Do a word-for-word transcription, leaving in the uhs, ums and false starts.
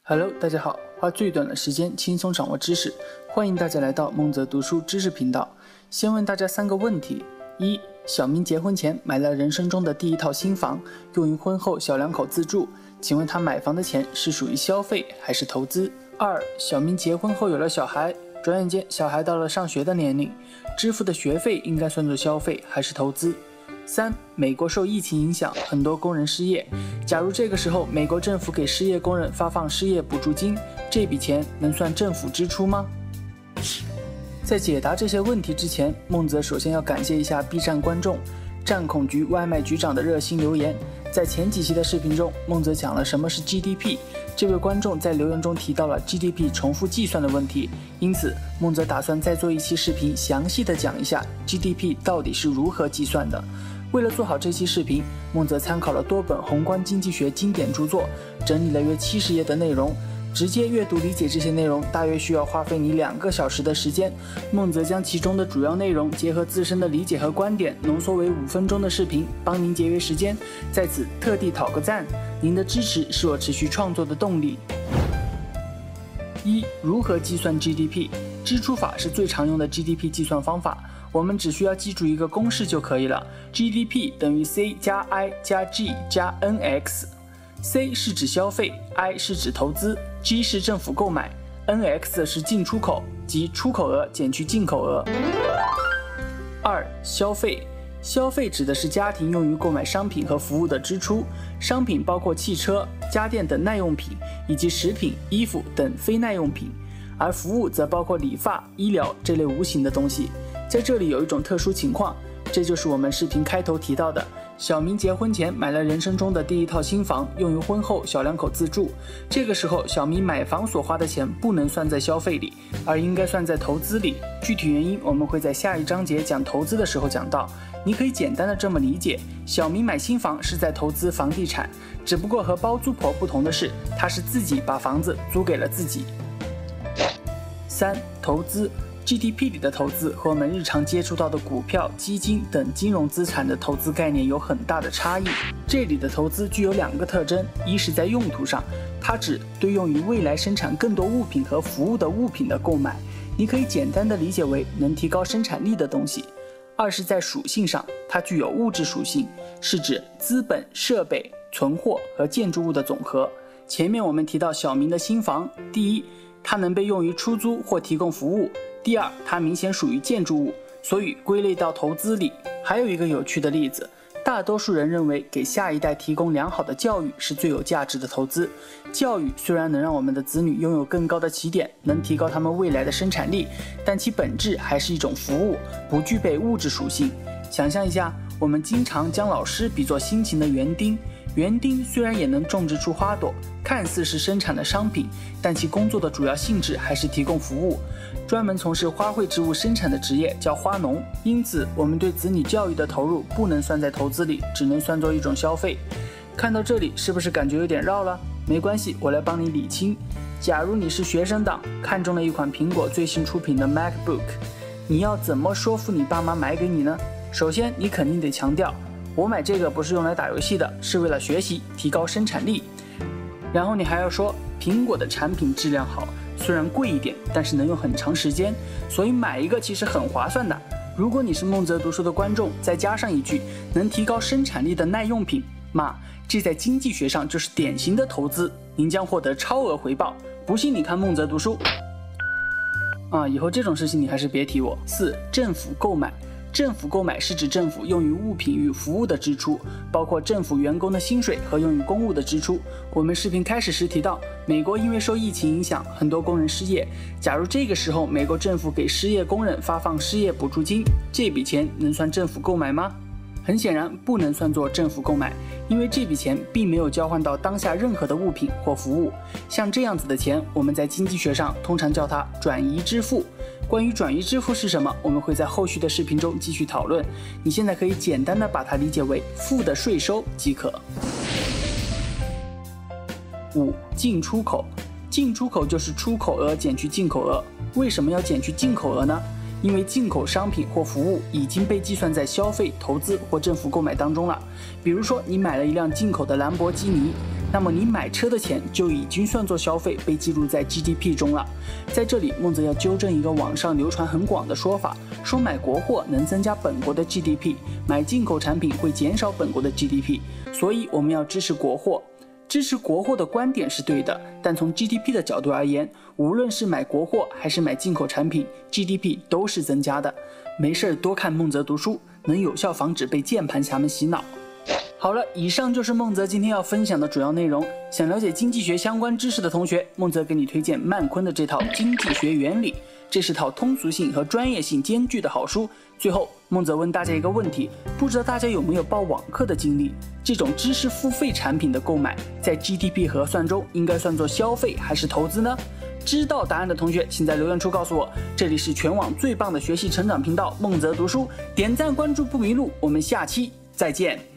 Hello， 大家好，花最短的时间轻松掌握知识，欢迎大家来到孟泽读书知识频道。先问大家三个问题：一、小明结婚前买了人生中的第一套新房，用于婚后小两口自住，请问他买房的钱是属于消费还是投资？二、小明结婚后有了小孩，转眼间小孩到了上学的年龄，支付的学费应该算作消费还是投资？三、美国受疫情影响，很多工人失业。假如这个时候美国政府给失业工人发放失业补助金，这笔钱能算政府支出吗？在解答这些问题之前，孟泽首先要感谢一下 B 站观众战恐局外卖局长的热心留言。在前几期的视频中，孟泽讲了什么是 G D P， 这位观众在留言中提到了 G D P 重复计算的问题，因此孟泽打算再做一期视频，详细的讲一下 G D P 到底是如何计算的。为了做好这期视频，孟泽参考了多本宏观经济学经典著作，整理了约七十页的内容。直接阅读理解这些内容大约需要花费你两个小时的时间。孟泽将其中的主要内容结合自身的理解和观点，浓缩为五分钟的视频，帮您节约时间。在此特地讨个赞，您的支持是我持续创作的动力。一、如何计算 G D P？ 支出法是最常用的 G D P 计算方法。我们只需要记住一个公式就可以了 ：G D P 等于 C 加 I 加 G 加 N X。C 是指消费 ，I 是指投资 ，G 是政府购买 ，N X 是进出口，即出口额减去进口额。二、消费，消费指的是家庭用于购买商品和服务的支出，商品包括汽车、家电等耐用品，以及食品、衣服等非耐用品，而服务则包括理发、医疗这类无形的东西。在这里有一种特殊情况，这就是我们视频开头提到的。小明结婚前买了人生中的第一套新房，用于婚后小两口自住。这个时候，小明买房所花的钱不能算在消费里，而应该算在投资里。具体原因我们会在下一章节讲投资的时候讲到。你可以简单的这么理解：小明买新房是在投资房地产，只不过和包租婆不同的是，他是自己把房子租给了自己。三、投资。G D P 里的投资和我们日常接触到的股票、基金等金融资产的投资概念有很大的差异。这里的投资具有两个特征：一是在用途上，它指对用于未来生产更多物品和服务的物品的购买，你可以简单的理解为能提高生产力的东西；二是在属性上，它具有物质属性，是指资本、设备、存货和建筑物的总和。前面我们提到小明的新房，第一，它能被用于出租或提供服务。第二，它明显属于建筑物，所以归类到投资里。还有一个有趣的例子，大多数人认为给下一代提供良好的教育是最有价值的投资。教育虽然能让我们的子女拥有更高的起点，能提高他们未来的生产力，但其本质还是一种服务，不具备物质属性。想象一下，我们经常将老师比作辛勤的园丁，园丁虽然也能种植出花朵，看似是生产的商品，但其工作的主要性质还是提供服务。专门从事花卉植物生产的职业叫花农，因此我们对子女教育的投入不能算在投资里，只能算作一种消费。看到这里是不是感觉有点绕了？没关系，我来帮你理清。假如你是学生党，看中了一款苹果最新出品的 MacBook， 你要怎么说服你爸妈买给你呢？首先你肯定得强调，我买这个不是用来打游戏的，是为了学习，提高生产力。然后你还要说，苹果的产品质量好，虽然贵一点，但是能用很长时间，所以买一个其实很划算的。如果你是孟泽读书的观众，再加上一句能提高生产力的耐用品，妈，这在经济学上就是典型的投资，您将获得超额回报。不信你看孟泽读书啊，以后这种事情你还是别提我。四、政府购买。政府购买是指政府用于物品与服务的支出，包括政府员工的薪水和用于公务的支出。我们视频开始时提到，美国因为受疫情影响，很多工人失业。假如这个时候美国政府给失业工人发放失业补助金，这笔钱能算政府购买吗？很显然不能算作政府购买，因为这笔钱并没有交换到当下任何的物品或服务。像这样子的钱，我们在经济学上通常叫它转移支付。关于转移支付是什么，我们会在后续的视频中继续讨论。你现在可以简单的把它理解为付的税收即可。五、进出口。进出口就是出口额减去进口额。为什么要减去进口额呢？因为进口商品或服务已经被计算在消费、投资或政府购买当中了。比如说，你买了一辆进口的兰博基尼， 那么你买车的钱就已经算作消费，被记录在 G D P 中了。在这里，孟泽要纠正一个网上流传很广的说法，说买国货能增加本国的 G D P， 买进口产品会减少本国的 G D P， 所以我们要支持国货。支持国货的观点是对的，但从 G D P 的角度而言，无论是买国货还是买进口产品， G D P 都是增加的。没事多看孟泽读书，能有效防止被键盘侠们洗脑。好了，以上就是孟泽今天要分享的主要内容。想了解经济学相关知识的同学，孟泽给你推荐曼昆的这套《经济学原理》，这是套通俗性和专业性兼具的好书。最后，孟泽问大家一个问题，不知道大家有没有报网课的经历？这种知识付费产品的购买，在 G D P 核算中应该算作消费还是投资呢？知道答案的同学，请在留言处告诉我。这里是全网最棒的学习成长频道孟泽读书，点赞关注不迷路，我们下期再见。